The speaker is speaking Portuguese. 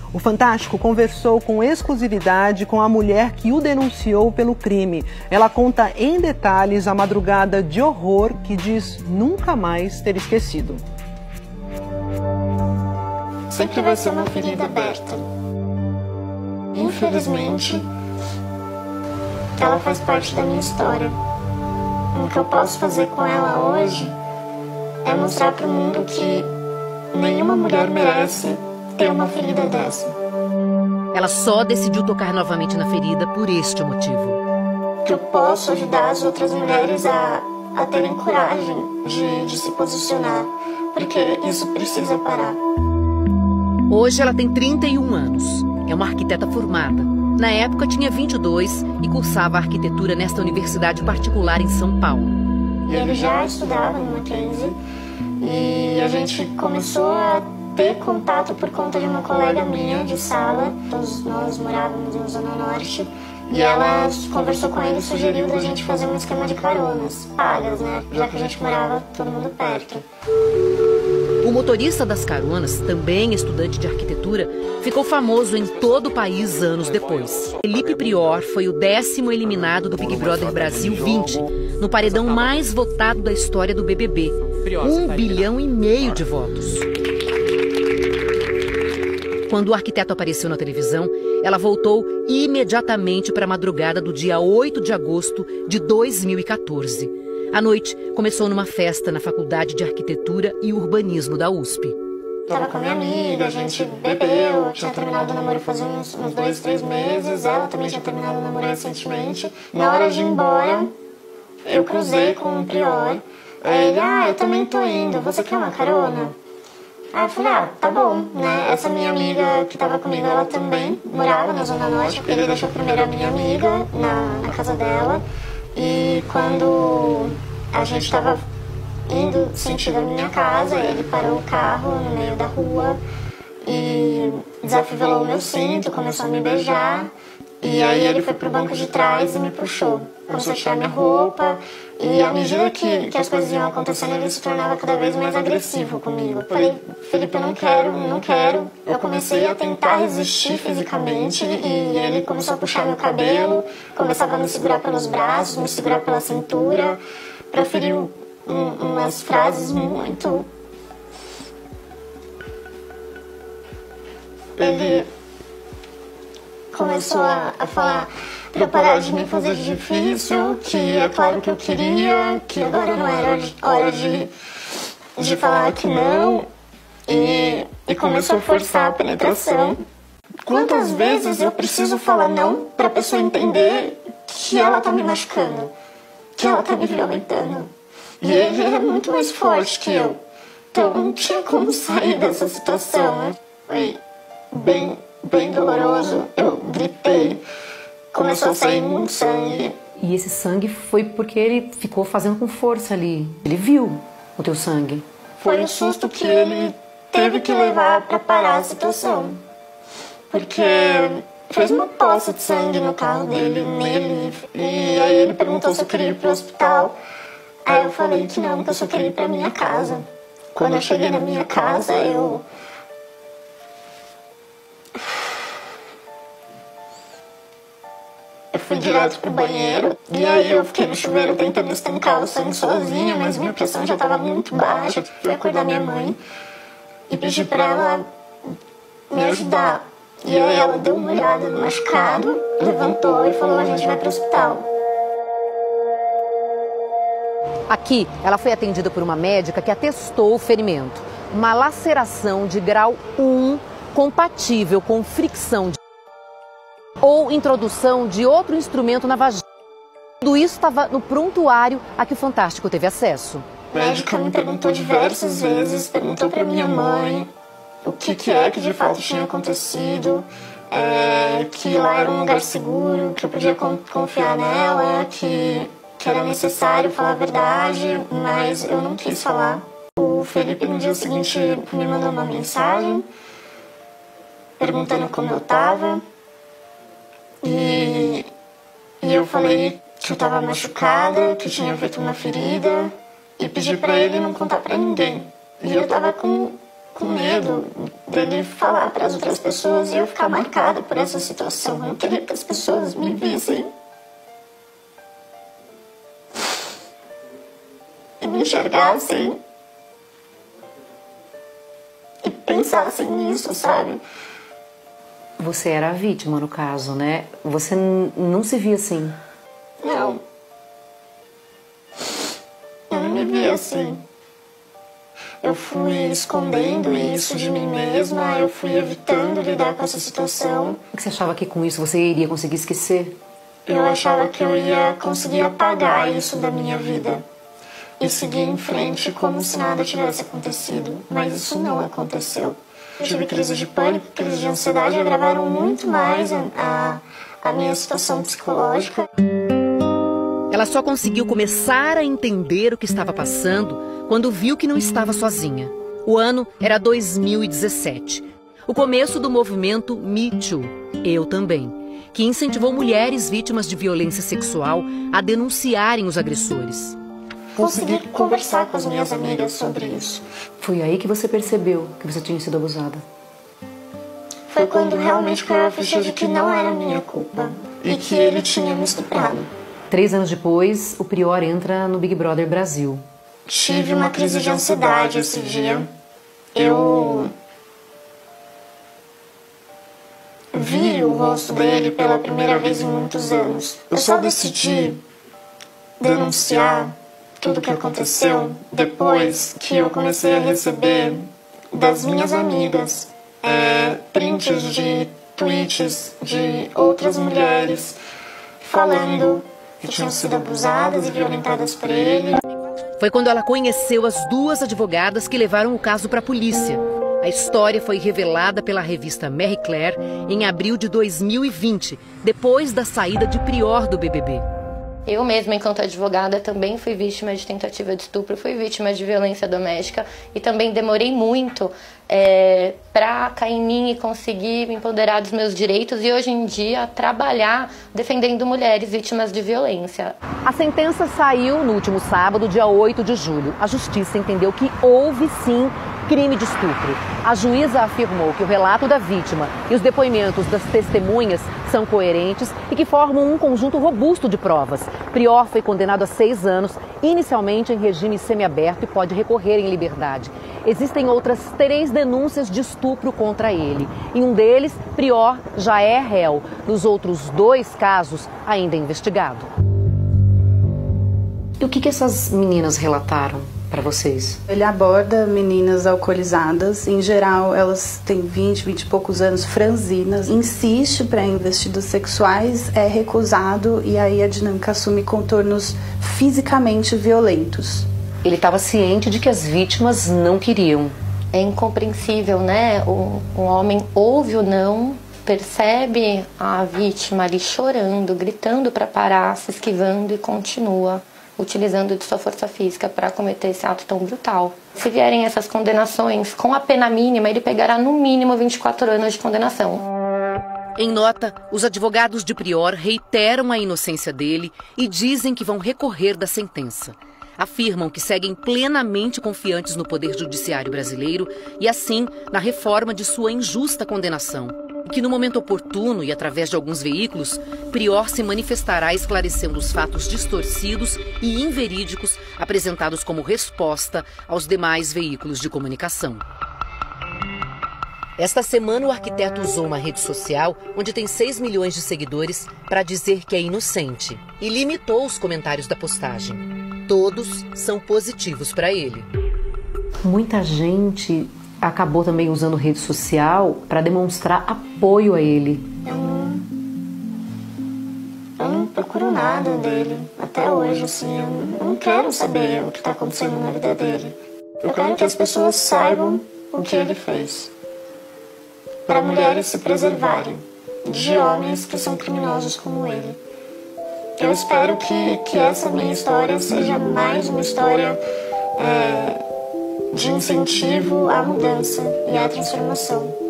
O Fantástico conversou com exclusividade com a mulher que o denunciou pelo crime. Ela conta em detalhes a madrugada de horror que diz nunca mais ter esquecido. Sempre vai ser uma ferida aberta. Infelizmente, ela faz parte da minha história. O que eu posso fazer com ela hoje é mostrar para o mundo que nenhuma mulher merece ter uma ferida dessa. Ela só decidiu tocar novamente na ferida por este motivo. Que eu posso ajudar as outras mulheres a terem coragem de se posicionar, porque isso precisa parar. Hoje ela tem 31 anos, é uma arquiteta formada. Na época tinha 22 e cursava arquitetura nesta universidade particular em São Paulo. E ele já estudava no Mackenzie e a gente começou a ter contato por conta de uma colega minha de sala. Todos nós morávamos em Zona Norte e ela conversou com ele e sugeriu da gente fazer um esquema de caronas pagas, né? Já que a gente morava todo mundo perto. O motorista das caronas, também estudante de arquitetura, ficou famoso em todo o país anos depois. Felipe Prior foi o 10º eliminado do Big Brother Brasil 20, no paredão mais votado da história do BBB. 1,5 bilhão de votos. Quando o arquiteto apareceu na televisão, ela voltou imediatamente para a madrugada do dia 8 de agosto de 2014. A noite começou numa festa na Faculdade de Arquitetura e Urbanismo da USP. Estava com a minha amiga, a gente bebeu, tinha terminado o namoro faz uns 2, 3 meses, ela também tinha terminado o namoro recentemente. Na hora de ir embora, eu cruzei com o Prior. Ele, eu também tô indo, você quer uma carona? Aí eu falei, tá bom, né? Essa minha amiga que tava comigo, ela também morava na Zona Norte. Ele deixou primeiro a minha amiga na casa dela. E quando a gente estava indo sentido a minha casa, ele parou o carro no meio da rua e desafivelou o meu cinto, começou a me beijar. E aí ele foi pro banco de trás e me puxou. Começou a tirar minha roupa e à medida que as coisas iam acontecendo, ele se tornava cada vez mais agressivo comigo. Falei, Felipe, eu não quero. Eu comecei a tentar resistir fisicamente e ele começou a puxar meu cabelo, começava a me segurar pelos braços, me segurar pela cintura, proferiu umas frases muito... Ele começou a falar para eu parar de me fazer difícil, que é claro que eu queria, que agora não era hora de falar que não, e começou a forçar a penetração. Quantas vezes eu preciso falar não para a pessoa entender que ela tá me machucando, que ela tá me violentando? E ele é muito mais forte que eu, então não tinha como sair dessa situação, né? Foi bem doloroso, eu gritei, começou a sair muito sangue. E esse sangue foi porque ele ficou fazendo com força ali, ele viu o teu sangue. Foi o susto que ele teve que levar para parar a situação, porque fez uma poça de sangue no carro dele, nele, e aí ele perguntou se eu queria ir pro hospital. Aí eu falei que não, que eu só queria ir pra minha casa. Quando eu cheguei na minha casa, eu fui direto pro banheiro, e aí eu fiquei no chuveiro tentando estancar o sangue sozinha, mas minha pressão já estava muito baixa. Fui acordar minha mãe e pedi pra ela me ajudar. E aí ela deu uma olhada no machucado, levantou e falou, a gente vai pro hospital. Aqui, ela foi atendida por uma médica que atestou o ferimento. Uma laceração de grau 1 compatível com fricção ou introdução de outro instrumento na vagina. Tudo isso estava no prontuário a que o Fantástico teve acesso. A médica me perguntou diversas vezes, perguntou para minha mãe o que é que de fato tinha acontecido, que lá era um lugar seguro, que eu podia confiar nela, que era necessário falar a verdade, mas eu não quis falar. O Felipe no dia seguinte me mandou uma mensagem perguntando como eu estava. E eu falei que eu estava machucada, que tinha feito uma ferida e pedi para ele não contar para ninguém. E eu estava com com medo dele falar para as outras pessoas e eu ficar marcada por essa situação. Eu queria que as pessoas me vissem e me enxergassem e pensassem nisso, sabe? Você era a vítima, no caso, né? Você não se via assim? Não. Eu não me via assim. Eu fui escondendo isso de mim mesma, eu fui evitando lidar com essa situação. O que você achava que com isso você iria conseguir esquecer? Eu achava que eu ia conseguir apagar isso da minha vida e seguir em frente como se nada tivesse acontecido. Mas isso não aconteceu. Eu tive crise de pânico, crise de ansiedade, agravaram muito mais a minha situação psicológica. Ela só conseguiu começar a entender o que estava passando quando viu que não estava sozinha. O ano era 2017. O começo do movimento Me Too, Eu Também, que incentivou mulheres vítimas de violência sexual a denunciarem os agressores. Consegui conversar com as minhas amigas sobre isso. Foi aí que você percebeu que você tinha sido abusada? Foi quando realmente caiu a ficha de que não era minha culpa e que ele tinha me estuprado. 3 anos depois, o Prior entra no Big Brother Brasil. Tive uma crise de ansiedade esse dia. Eu vi o rosto dele pela primeira vez em muitos anos. Eu só decidi denunciar tudo o que aconteceu depois que eu comecei a receber das minhas amigas prints de tweets de outras mulheres falando que tinham sido abusadas e violentadas por ele. Foi quando ela conheceu as 2 advogadas que levaram o caso para a polícia. A história foi revelada pela revista Marie Claire em abril de 2020, depois da saída de Prior do BBB. Eu mesma, enquanto advogada, também fui vítima de tentativa de estupro, fui vítima de violência doméstica e também demorei muito para cair em mim e conseguir me empoderar dos meus direitos e hoje em dia trabalhar defendendo mulheres vítimas de violência. A sentença saiu no último sábado, dia 8 de julho. A justiça entendeu que houve sim crime de estupro. A juíza afirmou que o relato da vítima e os depoimentos das testemunhas são coerentes e que formam um conjunto robusto de provas. Prior foi condenado a 6 anos, inicialmente em regime semiaberto e pode recorrer em liberdade. Existem outras 3 denúncias de estupro contra ele. Em um deles, Prior já é réu. Nos outros 2 casos, ainda é investigado. E o que essas meninas relataram para vocês? Ele aborda meninas alcoolizadas, em geral elas têm 20 e poucos anos, franzinas, insiste para investidos sexuais, é recusado e aí a dinâmica assume contornos fisicamente violentos. Ele estava ciente de que as vítimas não queriam. É incompreensível, né? O homem ouve o não, percebe a vítima ali chorando, gritando para parar, se esquivando e continua utilizando de sua força física para cometer esse ato tão brutal. Se vierem essas condenações, com a pena mínima, ele pegará no mínimo 24 anos de condenação. Em nota, os advogados de Prior reiteram a inocência dele e dizem que vão recorrer da sentença. Afirmam que seguem plenamente confiantes no Poder Judiciário brasileiro e, assim, na reforma de sua injusta condenação. E que no momento oportuno e através de alguns veículos, Prior se manifestará esclarecendo os fatos distorcidos e inverídicos apresentados como resposta aos demais veículos de comunicação. Esta semana, o arquiteto usou uma rede social, onde tem 6 milhões de seguidores, para dizer que é inocente e limitou os comentários da postagem. Todos são positivos para ele. Muita gente acabou também usando rede social para demonstrar apoio a ele. Eu não procuro nada dele até hoje, assim, eu não quero saber o que está acontecendo na vida dele. Eu quero que as pessoas saibam o que ele fez, para mulheres se preservarem de homens que são criminosos como ele. Eu espero que essa minha história seja mais uma história de incentivo à mudança e à transformação.